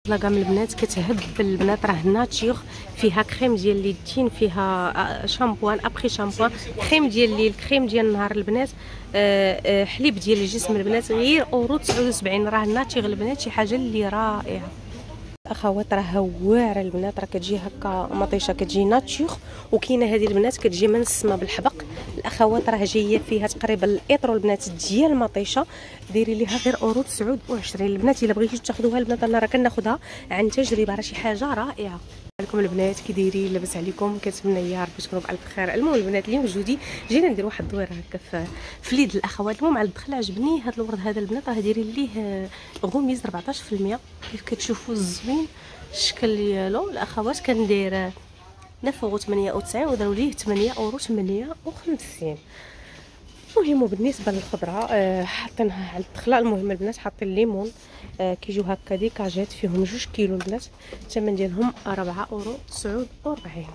لاكام البنات كتهبل البنات، راه ناتشور، فيها كريم ديال اليدين، فيها شامبوان ابخي شامبوان، كريم ديال الليل، كريم ديال النهار البنات، حليب ديال الجسم البنات، غير اورو 79. راه ناتشور البنات، شي حاجه اللي رائعه. اخوات راه واعره البنات، راه كتجي هكا مطيشه، كتجي ناتشور، وكاينه هذه البنات كتجي منسمه بالحبق. الاخوات راه جايه فيها تقريبا الايطرو البنات ديال المطيشه، ديري ليها غير اورو 29 البنات. الا بغيتو تاخذوها البنات انا راه كناخذها عن تجربه، راه شي حاجه رائعه. عليكم البنات كي دايرين؟ لاباس عليكم؟ كنتمنى يا ربي تكونوا بالف خير. المهم البنات اليوم جودي جينا ندير واحد الدويره هكا في اليد الاخوات. المهم على الدخله عجبني هذا الورد هذا البنات، راه دايرين ليه غميز 14%، كيف كتشوفوا الزوين الشكل ديالو الاخوات. كندير 9.98 وداروا ليه 8.58. المهم بالنسبه للخضره حاطينها على الدخله. المهم البنات حاطين الليمون، كيجيو هكا ديكاجات فيهم 2 كيلو البنات، الثمن ديالهم 4.49.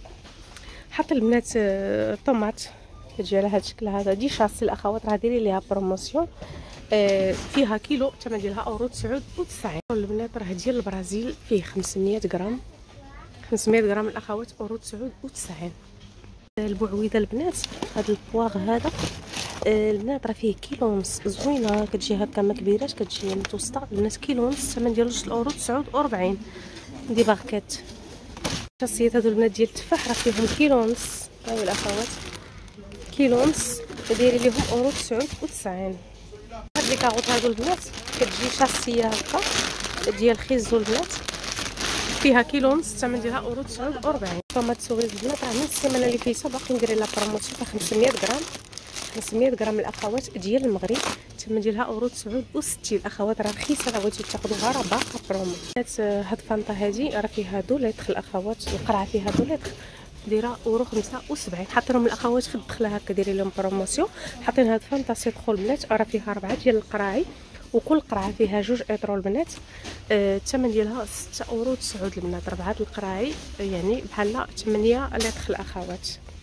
حاط البنات طوماط كتجي على هذا الشكل هذا، دي شاسي الاخوات، راه دايرين ليها بروموسيون، فيها كيلو الثمن ديالها اورو 99. البنات راه ديال البرازيل، فيه 500 غرام، 500 غرام الاخوات اورو 99. البعويده البنات، هذا البواغ هذا البنات راه فيه كيلو ونص، زوينه، كتجي هكا ما كبيراش، كتجي متوسطه البنات، كيلو ونص، الثمن ديالو 2 اورو 49. دي باغكات شاسيات هادو البنات ديال التفاح، راه فيهم كيلو ونص، هاو الاخوات كيلو ونص، دايرين ليهم اورو 99. هاد لي كاغوط هادو البنات كتجي شاسيه هكا ديال خيزو البنات، فيها كيلو ونص، الثمن ديالها اورو 49. طوماط سوريز البنات راه من السيمانه اللي فايته باقي ندير لها بروموسيون، فيها 500 غرام، 500 غرام الاخوات ديال المغرب، الثمن ديالها اورو 69. الاخوات راه رخيصه، راه بغيتو تاخذوها راه باقا برومو. هاد فانطا هادي راه فيها 2 لتر الاخوات، القرعه فيها 2 لتر، دايره اورو 75. حاطينهم الاخوات في الدخله هكا، دايرين لهم بروموسيون. حاطين هاد فانطا سيتخول البنات، راه فيها 4 ديال القراعي، وكل قرعه فيها 2 ايطرو البنات، الثمن ديالها 6 اورو 9 البنات. 4 القراعي يعني بحال 8 لتر الاخوات.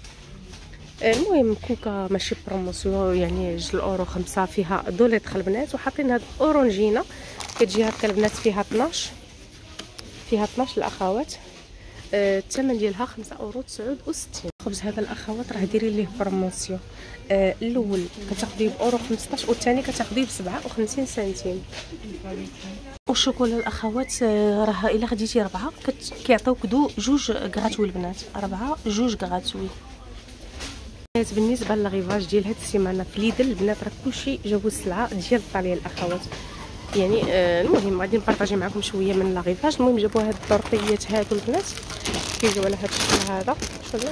المهم كوكا ماشي بروموسيون، يعني 2 اورو 5 فيها 2 لتر البنات. وحاطين هاد اورنجينا كتجي هكا البنات، فيها 12، فيها 12 الاخوات، الثمن ديالها 5 اورو 69. الخبز هذا الاخوات راه دايرين ليه بروموسيون، الاول كتاخديه باورو 15 والثاني كتاخديه ب 57 سنتيم. والشوكولا الاخوات راه الا خديتي 4 كيعطيوك 2 غراتوي البنات، 4 2 غراتوي. بالنسبه للغيفاج ديال هاد السيمانه في ليدل البنات راه كلشي جابوا السلعه ديال الطاليه الاخوات، يعني المهم غادي نبارطاجي معكم شويه من لاغيفاج. المهم جابوا هاد الطرطيات هادو البنات، كيجيو على هاد الشكل هذا، شوفوا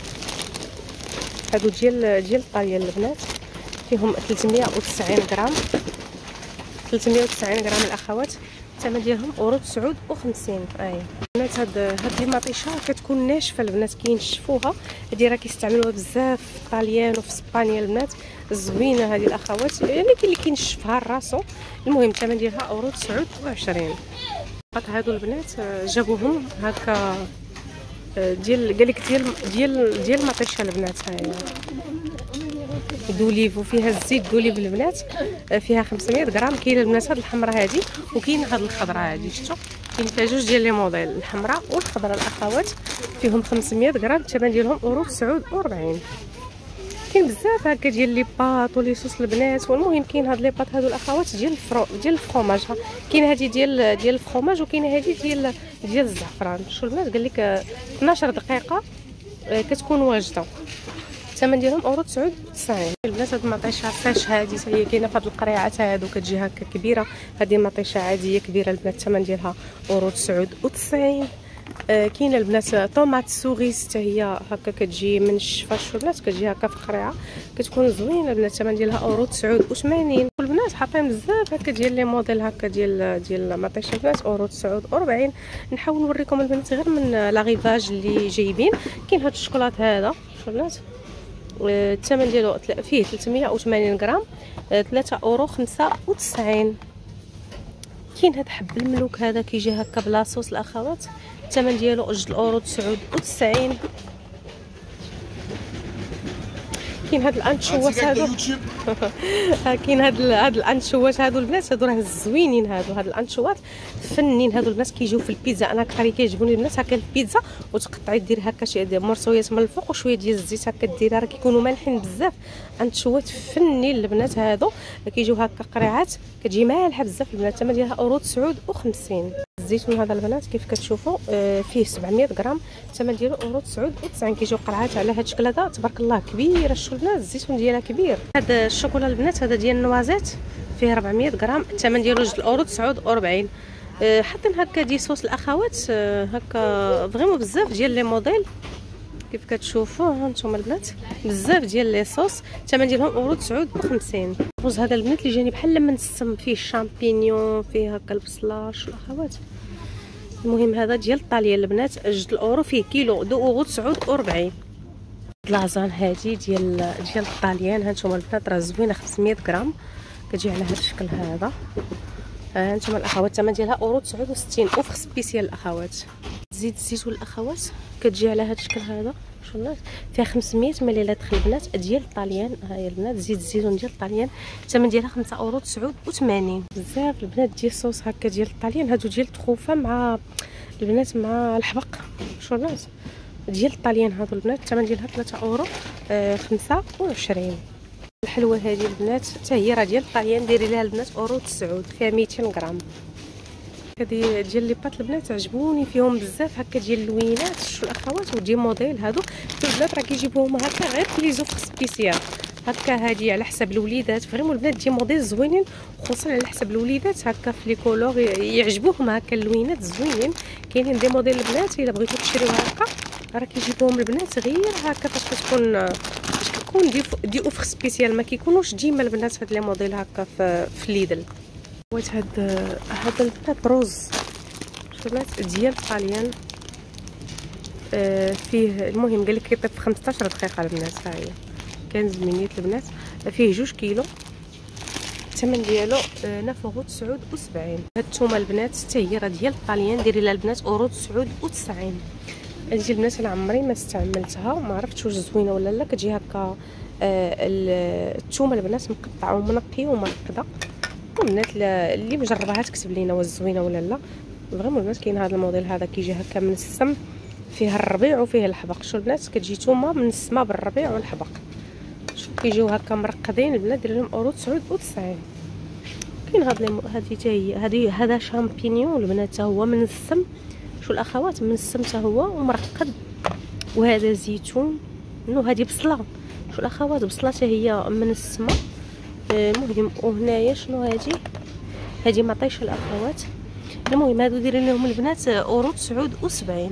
هادو ديال الطاليه البنات، فيهم 390 غرام، 390 غرام الاخوات، الثمن ديالهم اورو 59. البنات هاد المطيشه كتكون ناشفه البنات، كينشفوها، هادي راه كيستعملوها بزاف في الطاليان وفي اسبانيا البنات، زوينه هذه الاخوات، يعني كاين اللي كينشفها لراسو. المهم الثمن ديالها اورو 29. هادو البنات جابوهم هكا ديال قالك ديال المطيشه البنات، هاهي دوليف، وفيها الزيت دوليف البنات، فيها 500 غرام. كاينه البنات هاد الحمراء هادي، وكاين هاد الخضراء هادي، شفتوا كاين فيها 2 ديال لي موديل، الحمراء والخضراء الاخوات، فيهم 500 غرام، الثمن ديالهم اورو 49. كاين بزاف هكا ديال لي باط ولي صوص البنات. والمهم كاين هاد لي باط هادو الاخوات ديال الفرomage، كاين هادي ديال الفرomage، وكاينه هادي ديال الزعفران. شو البنات قال لك 12 دقيقه كتكون واجده، الثمن ديالهم اورو 99. البنات هاد المطيشه فاش هادي هي كاينه في هاد القريعات هادو، كتجي هكا كبيره، هادي مطيشه عاديه كبيره البنات، الثمن ديالها اورو 99. كاينه البنات طوماط سوريس حتى هي هكا كتجي منشفه، شوف البنات كتجي هكا في قريعه، كتكون زوينه البنات، الثمن ديالها اورو 89. والبنات حاطين بزاف هكا ديال لي موديل هكا ديال المطيشه البنات اورو 49. نحاول نوريكم البنات غير من لاغيفاج اللي جايبين. كاين هاد الشوكولات هذا، شوف البنات الثمن ديالو فيه 380 غرام، 3 اورو 95. كاين هاد حب الملوك هذا كيجي هكا بلا صوص الاخوات، الثمن ديالو 2 اورو 99. كاين هاد الانشوات هادو كاين هاد الانشوات هادو البنات، هادو راه زوينين، هاد الانشوات فنين هادو البنات، كيجيو في البيتزا. انا اكثر كيعجبوني البنات هكا البيتزا، وتقطعي ديري هكا شي مرصويات من الفوق وشويه ديال الزيت هكا ديرها، راه كيكونوا مالحين بزاف. انشوات فنين البنات هادو، كيجيو هكا قريعات، كتجي مالحه بزاف البنات. الثمن ديالها اورو 59. الزيتون هذا البنات كيف كتشوفوا فيه 700 غرام، الثمن ديالو اورو 99. كيجيو قرعات على هذا الشكل هذا، تبارك الله كبيره. شوفوا البنات الزيتون ديالها كبير. هذا الشوكولا البنات هذا ديال النوازيت فيه 400 غرام، الثمن ديالو 2 اورو 49. حاطين هكا دي صوص الاخوات، هكا فريمون بزاف ديال لي موديل كيف كتشوفوا هانتوما البنات، بزاف ديال لي صوص، الثمن ديالهم اورو 59. الرز هذا البنات اللي جاني بحال لما نسم فيه الشامبينيون، فيه هكا البصله الاخوات. المهم هذا ديال الطاليان البنات 2 اورو، فيه كيلو 2 اورو 49. لازان هذه ديال الطاليان هانتوما البنات راه زوينه، 500 غرام، كتجي على هذا الشكل هذا. هانتوما الاخوات الثمن ديالها اورو 69. اوفر سبيسيال الاخوات. زيت الزيتون الاخوات كتجي على هذا الشكل هذا، شوفوا فيها 500 مليلتر البنات ديال الطاليان. ها هي البنات زيت الزيتون ديال الطاليان، الثمن ديالها 5 اورو 89. بزاف البنات ديال الصوص هكا ديال الطاليان، هادو ديال التخوفه مع البنات مع الحبق. شوفوا البنات ديال الطاليان هادو البنات، الثمن ديالها 3 اورو 25. الحلوه هذه البنات حتى هي راه ديال الطاليان، ديري لها البنات اورو 9، فيها 200 غرام. هذه ديال لي بات البنات عجبوني، فيهم بزاف هكا ديال اللوينات. شو الاخوات ودي موديل هادو البنات راه كيجيبوهم هكا غير في لي زوفر سبيسيال هكا. هذه على حساب الوليدات فريمون البنات دي موديل زوينين، خصوصا على حساب الوليدات هكا في لي كولور يعجبوهم هكا اللوينات زوينين. كاينين دي موديل البنات الا بغيتو تشريوها هكا راه كيجيبوهم البنات غير هكا فاش كتكون دي اوفر سبيسيال، ما كيكونوش ديما البنات هاد لي موديل هكا في ليدل. هذا البنات روز البنات ديال الطاليان، فيه المهم قال لك كيطيب في 15 دقيقه البنات. ها هي كان زمينيت البنات، فيه 2 كيلو، الثمن ديالو 9 اورو 79. هاد الثومه البنات حتى هي راه ديال الطاليان، ديري لها البنات اورو 99. هذه البنات انا عمري ما استعملتها، ما عرفتش واش زوينه ولا لا. كتجي هكا الثومه البنات مقطعه ومنقيه ومرقده. البنات اللي مجربها تكتب لينا واش زوينه ولا لا. فريمون البنات كاين هذا الموديل هذا كيجي هكا منسم، فيه الربيع وفيه الحبق. شو البنات كتجي ثومه منسمه بالربيع والحبق، شوف كيجيو هكا مرقدين البنات، دير لهم اورو 99. كاين هذه حتى هي هذا شامبينيون البنات حتى هو منسم. شو الاخوات منسم حتى هو ومرقد. وهذا زيتون، هذه بصله. شو الاخوات بصله حتى هي منسمه. المهم وهنايا شنو هذه مطيشه الاخوات. المهم هادو دايرين لهم البنات اورو 79.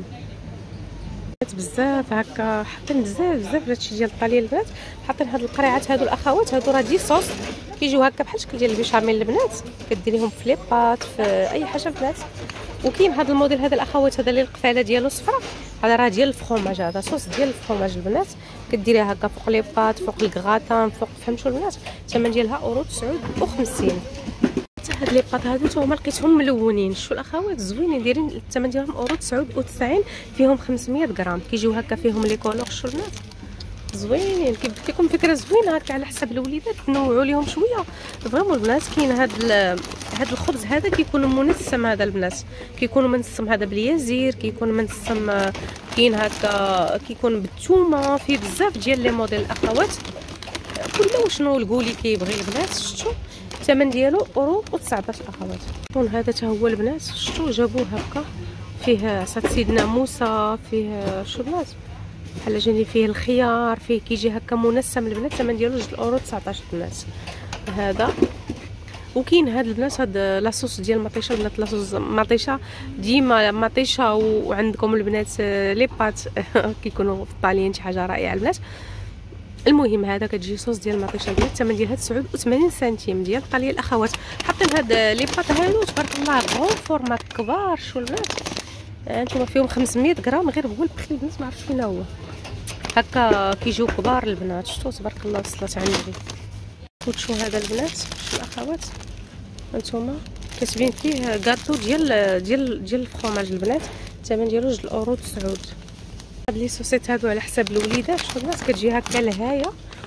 بزاف هكا حاطين بزاف هادشي ديال الطاليه البنات، حاطين هاد القريعات هادو الاخوات. هادو راه دي صوص كيجيو هكا بحال الشكل ديال البيشاميل البنات، كديريهم في لي بات في اي حاجه البنات. وكاين هذا الموديل هذا الاخوات، هذا اللي القفاله ديالو صفراء، هذا راه ديال الفخوماج، هذا صوص ديال الفخوماج البنات، كديريها هكا فوق لي بات، فوق الكغاتان، فوق فهمتوا البنات. الثمن ديالها اورو 59. حتى هاد لي بات هادو تا هما لقيتهم ملونين. شوفوا الاخوات زوينين، دايرين الثمن ديالهم اورو 99، فيهم 500 غرام، كيجيو هكا فيهم لي كولور. شو البنات زوينين، كيكون فكره زوينه هكا على حساب الوليدات، تنوعوا ليهم شويه. فريمون البنات كاين هاد الخبز هذا كيكون منسم، هذا البنات كيكون منسم هذا باليازير، كيكون منسم، كاين هكا كيكون بالثومه، فيه بزاف ديال لي موديل الاخوات، كل وشنو الكولي كيبغي البنات. شفتوا الثمن ديالو اورو 19 اخوات. شكون هذا حتى هو البنات، شفتوا جابوه هكا فيه عصا سيدنا موسى، فيه شو البنات بحال جاني فيه الخيار، فيه كيجي هكا منسم البنات، الثمن ديالو 2 اورو 19 البنات هذا. وكاين هاد البنات هاد لاصوص ديال مطيشه البنات، لاصوص مطيشه ديما مطيشه. وعندكم البنات لي بات كيكونوا في الطاليان شي حاجه رائعه البنات. المهم هذا كتجي صوص ديال المطيشه البنات، الثمن ديالها 89 سنتيم ديال الطاليه الاخوات. حاطين هاد لي بات هادو تبارك الله غون فورما كبار. شو البنات هانتوما فيهم 500 غرام، غير هو البخيل البنات ما عرفتش فين هو هكا كيجيو كبار البنات. شفتوا تبارك الله وصلت على النبي. وتشوفوا هذا البنات شو الاخوات هانتوما كاتبين فيه كاطو ديال الفخوماج البنات، الثمن ديالو 2 اورو 9. هاد لي سوسيت هادو على حساب الوليدات. شوفوا البنات كتجي هكا لهايه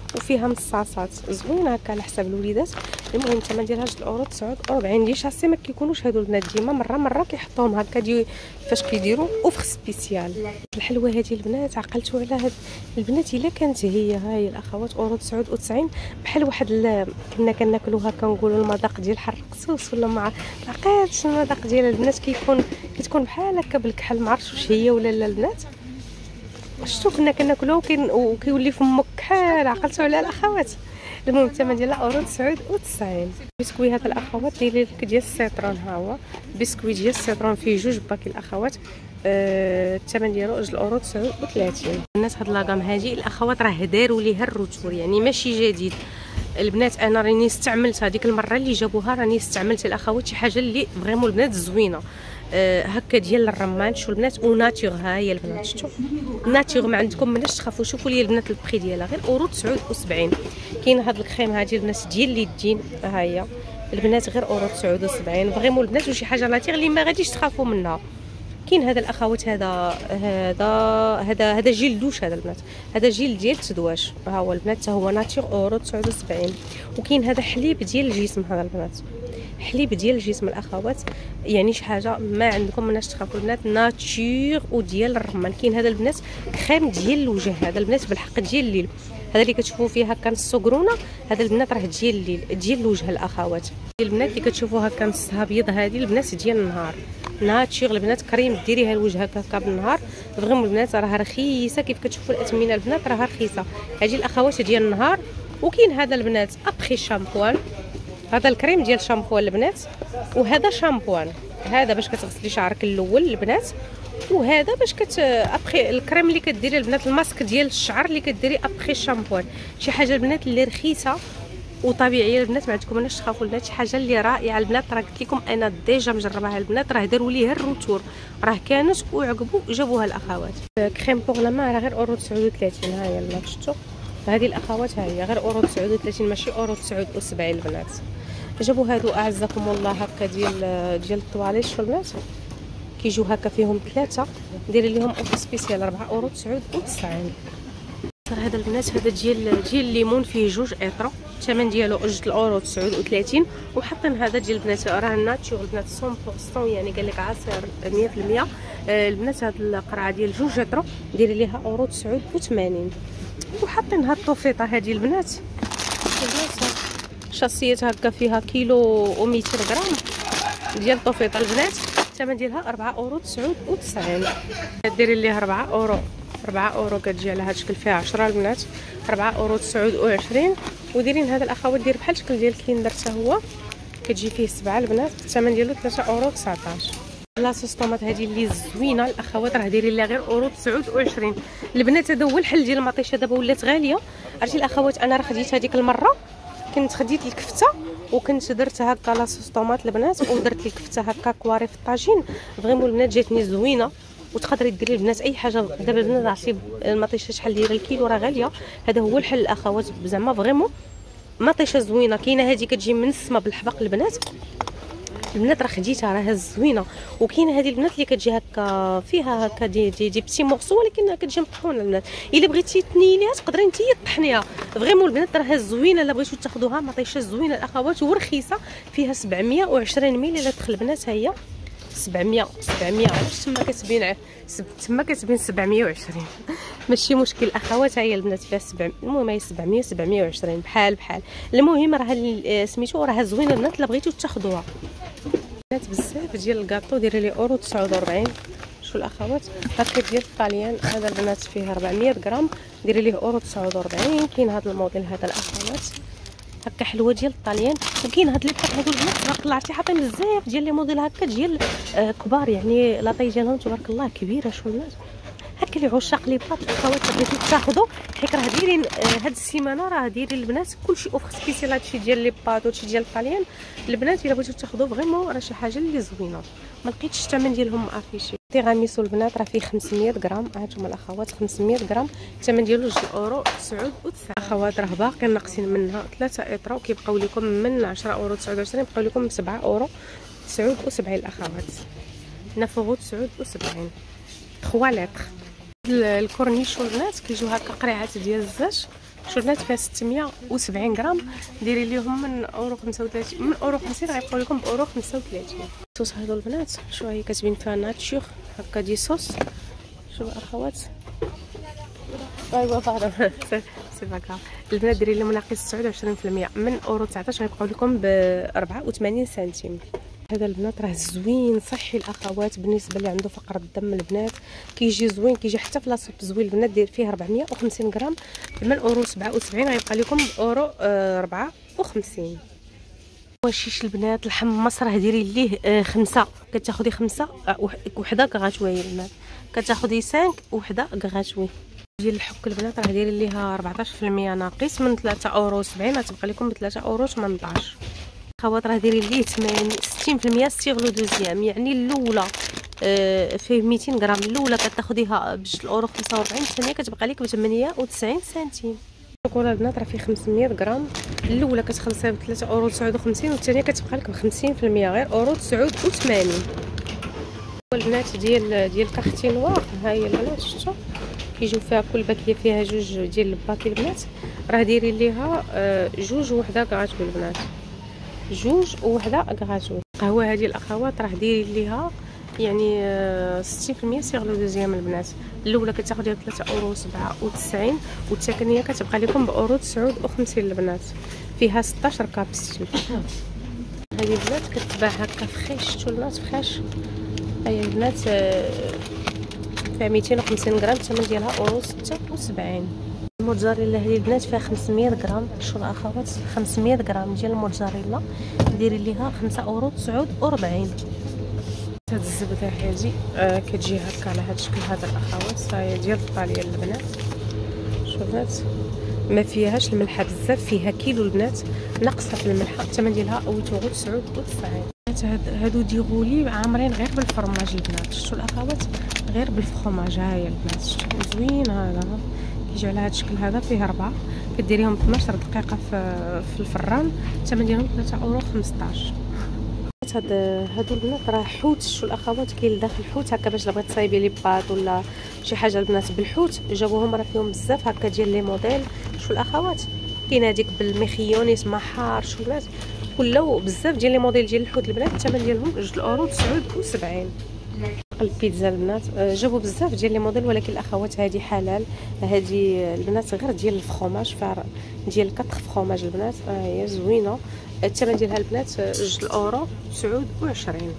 وفيها مصاصات زوينه هكا على حساب الوليدات. المهم الثمن ديالها 2.49 دي شاسي. ما كيكونوش هادو البنات ديما، مره كيحطوهم هكا فاش كيديروا اوفر سبيسيال. الحلوه هذه البنات عقلتوا على هاد البنات الا كانت هي هاي الاخوات 1.99 بحال واحد كنا كناكلوا هكا نقولوا المذاق ديال حرقسوس ولا ما عقلتش المذاق ديال البنات كتكون بحال هكا بالكحل. ما عرفتش واش هي ولا لا البنات. شفتوا كنا كناكلوه وكيولي فمك كحال. عقلتوا على الاخوات. المهم الثمن ديالها 1.99. بسكوي هذا الاخوات داير لك ديال السيترون. ها هو بسكوي ديال السيترون فيه جوج باكي الاخوات. الثمن ديالو 2.39. الناس هاد لاكام هادي الاخوات راه داروا ليها الروتور، يعني ماشي جديد البنات. انا راني استعملت هذيك المره اللي جابوها، راني استعملت الاخوات شي حاجه اللي فريمون البنات زوينه هكا ديال الرمان. شو البنات وناتور. ها هي البنات شفتوا ناتور، ما عندكم مناش تخافوا. شوفوا لي البنات البخي ديالها غير 1.79. كاين هاد الكريم هادي البنات ديال اليدين. ها هي البنات غير 1.79 فريمون البنات. وشي حاجه لاتيغ اللي ما غاديش تخافوا منها. كاين هذا الاخوات هذا جيل دوش. هذا البنات هذا جيل ديال التدواش. ها هو البنات حتى هو ناتور 1.79. وكاين هذا حليب ديال الجسم. هذا البنات حليب ديال الجسم الاخوات، يعني شي حاجه ما عندكم مناش تخافوا البنات. ناتور وديال الرمان. كاين هذا البنات كريم ديال الوجه. هذا البنات بالحق ديال الليل. هذا اللي كتشوفوا فيه هكا نص قرونه. هذا البنات راه ديال الليل ديال الوجه الاخوات. البنات اللي كتشوفوا هكا نصها بيض هذه البنات ديال النهار. ناتور البنات كريم ديريها لوجهك هكا بالنهار. فريمون البنات راه رخيصه كيف كتشوفوا الاثمنه البنات راه رخيصه. هذه الاخوات ديال النهار. وكاين هذا البنات ابخي شامبوان. هذا الكريم ديال شامبوان البنات، وهذا شامبوان. هذا باش كتغسلي شعرك الاول البنات، وهذا باش ابخي الكريم اللي كديري البنات الماسك ديال الشعر اللي كديري ابخي شامبوان. شي حاجه البنات اللي رخيصه وطبيعيه البنات. ما عندكم مناش تخافوا البنات. شي حاجه اللي رائعه البنات. راه قلت لكم انا ديجا مجرباها البنات. راه داروا ليها الروتور، راه كانت وعقبوا جابوها الاخوات. كريم بوغ لا مان راه غير 1.39. ها هي البنات شفتوا هذه الاخوات. ها هي غير 1.39 ماشي 1.79 البنات. جابوا هادو اعزكم الله هكا ديال الطواليت. شو البنات كيجيو هكا فيهم ثلاثه. ديري لهم اوفر سبيسيال 4.99. هذا البنات هذا ديال الليمون فيه جوج اطرو. الثمن ديالو 2.39. وحاطين هذا ديال البنات راه ناتشور البنات 100% يعني قال لك عصير 100%. البنات هاد القرعه ديال جوج اطرو ديري ليها 1.89. وحاطين هاد الطوفيطه هذه البنات شاسيات هكا فيها كيلو و200 غرام ديال الطوفيطه البنات. الثمن ديالها 4.99. ديري ليها 4 اورو كتجي على هذا الشكل فيها 10 البنات 4.29. وديرين هذا الاخوات دير بحال الشكل ديال الكيندر حتى هو كتجي فيه 7 البنات. الثمن ديالو 3.19. لاصوص طوماط هذه اللي زوينه الاخوات راه دايرين لها غير 1.29 البنات. هذا هو الحل ديال المطيشه. دابا ولات غاليه. عرفتي الاخوات انا راه خديت هذيك المره كنت خديت الكفته وكنت درت هكا لاصوص طوماط البنات ودرت الكفته هكا كواري في الطاجين. فريمون البنات جاتني زوينه. وتقدري ديري البنات اي حاجه. دابا البنات عرفتي المطيشه شحال دايره الكيلو راه غاليه. هذا هو الحل الاخوات زعما فريمون مطيشه زوينه. كاينه هذه كتجي منسمه بالحبق البنات راه خديتها راه زوينه. وكاينه هذه البنات اللي كتجي هكا فيها هكا دي بتي مورسو ولكن كتجي مطحونه البنات. الا بغيتي تنيليها تقدري نتيا طحنيها. فريمون البنات راه زوينه. الا بغيتو تاخذوها مطيشه زوينه الاخوات ورخيصه. فيها 720 ميل الا دخل البنات. ها هي 700 علاش تما كتبين 720 ماشي مشكل الاخوات. ها هي البنات فيها 700. المهم هي 720 بحال. المهم راه سميتو راه زوينه البنات. الا بغيتو تاخذوها بنات بزاف ديال الكاطو ديري لي 1.49. شو الاخوات هكا ديال الطاليان. هذا البنات فيه 400 غرام ديري ليه 1.49. كاين هذا الموديل هذا الاخوات هكا حلوه ديال الطاليان. وكاين هاد لي بطاط هادو البنات تبارك الله عرفتي حاطين بزاف ديال لي موديل هكا ديال كبار يعني لاطاي ديالهم تبارك الله كبيره. شو البنات هكا اللي عشاق لي بطاط الاخوات بغيتو تاخذوا حيت راه دايرين هاد السيمانه راه دايرين البنات كلشي اوفر سبيسيال. هادشي ديال لي بطاط وهادشي ديال الطاليان البنات الا بغيتو تاخذوا فريمون راه شي حاجه اللي زوينه. ما لقيتش الثمن ديالهم افيشي. تيراميسو البنات راه فيه 500 غرام. هانتوما الاخوات 500 غرام الثمن ديالو 2.99. اخوات راه باقي ناقصين منها 3 اطرو كيبقاو لكم من 10.29 بقاو لكم 7.79 الاخوات 9.79 3 لتر. الكورنيشون البنات كيجيو هكا قريعات ديال الزاج. شوف البنات فيها 670 غرام. ديري ليهم من اورو 35 من اورو 50 غيبقاو لكم باورو 35. الصوص هادو البنات شو هي كتبين فيها ناتشور هكا دي صوص. شوف الاخوات ايوا بعض سي باكا البنات ديري لهم ناقص 29% من اورو 19 غيبقاو لكم ب 84 سنتيم. هذا البنات راه زوين صحي الاخوات بالنسبه اللي عنده فقر الدم. البنات كيجي زوين كيجي حتى في لاصوب زوين. البنات دير فيه 450 غرام من اورو 77 غيبقى لكم باورو 54. وشيش البنات لحم مصر راه ديري ليه 5 كتاخدي 5 وحده كغاتوي البنات كتاخدي 5 وحده كغاتوي. ديال الحك البنات راه دايرين ليها 14% ناقص من 3 اورو 70 غتبقى لكم ب 3 اورو 18. خوات راه دايرين ليه 60% ستيغلو دوزيام يعني الاولى فيه 200 غرام. الاولى كتاخديها ب 2 اورو 45 الثانيه كتبقى لك ب 98 سنتيم. الشوكولا البنات راه فيه 500 غرام. الاولى كتخلصيها ب 3 اورو 59 والثانيه كتبقى لك ب 50% غير اورو 89. البنات ديال كارتي نوار ها هي البنات شفتوا كيجيو فيها كل باكيه فيها جوج ديال الباكي البنات راه دايرين ليها جوج وحده كغاتوي البنات جوج وحده كغاتوي. القهوه هذه الاخوات راه دايرين ليها يعني 60% سيغلو دوزيام البنات. الاولى كتاخديها ب 3 اورو 97 والثانيه كتبقى لكم باورو 59 البنات. فيها 16 كابسول. هذه البنات كتباع هكا فخيش شفتوا البنات فخاش. هاي البنات فيها 250 غرام الثمن ديالها اورو 76. الموتزاريلا هذه البنات فيها 500 غرام. شو الاخوات 500 غرام ديال الموتزاريلا ديري ليها 5 اورو 49. هاد الزبده هذه كتجي هكا على هاد الشكل هذا الاخوات. هاهي ديال ايطاليا البنات. شوفوا البنات ما فيهاش الملحه بزاف فيها كيلو البنات ناقصه في الملحه الثمن ديالها اورو 99. هادو ديغولي عامرين غير بالفرماج البنات. شفتوا الاخوات غير بالفرماج. ها هي البنات شفتوا زوين هذا كيجي على هذا الشكل هذا فيه 4 كديريهم 12 دقيقه في الفران الثمن ديالهم 3 اورو 15. هادو البنات راه حوت. شو الاخوات كاين داخل حوت هكا باش بغيت تصايبي لي باط ولا شي حاجه البنات بالحوت جابوهم راه فيهم بزاف هكا ديال لي موديل. شو الاخوات كاين هذيك بالميخيونيس مع حار شو البنات كله بزاف ديال لي موديل ديال الحوت البنات الثمن ديالهم 2 اورو 79. البيتزا البنات جابوا بزاف ديال لي موديل ولكن الاخوات هذه حلال. هذه البنات غير ديال الفخوماج ديال 4 فخوماج البنات. هي زوينه الثمن ديالها البنات 2 اورو 29.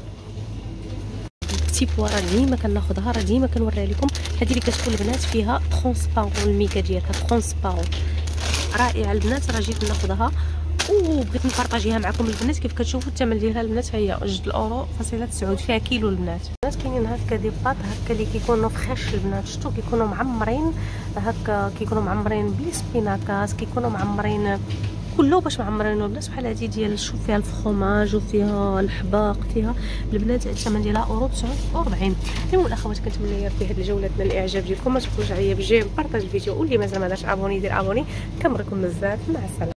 البتي بوا راه ديما كناخذها راه ديما كنوريها لكم. هذه اللي كتكون البنات فيها ترونسبارون الميكا ديالها ترونسبارون رائعه البنات. راه جيت ناخذها وبغيت نبارطاجيها معكم البنات. كيف كتشوفوا الثمن ديالها البنات هي 2 اورو فاصله 9 فيها كيلو البنات. كاينين هكا دي باط هكا اللي كيكونوا فخاش البنات. شفتوا كيكونوا معمرين هكا كيكونوا معمرين بلي سبيناكاس كيكونوا معمرين كله باش معمرينو البنات بحال هذه ديال شوف فيها الفخوماج وفيها الحباق فيها البنات الثمن ديالها اورو 49. المهم الاخوات كنتمنى في هذه الجوله تنال الاعجاب ديالكم. ما تبقوش عليا بالجيم بارطاج الفيديو واللي مازال ما دارش ابوني يدير ابوني. كنبغيكم بزاف مع السلامه.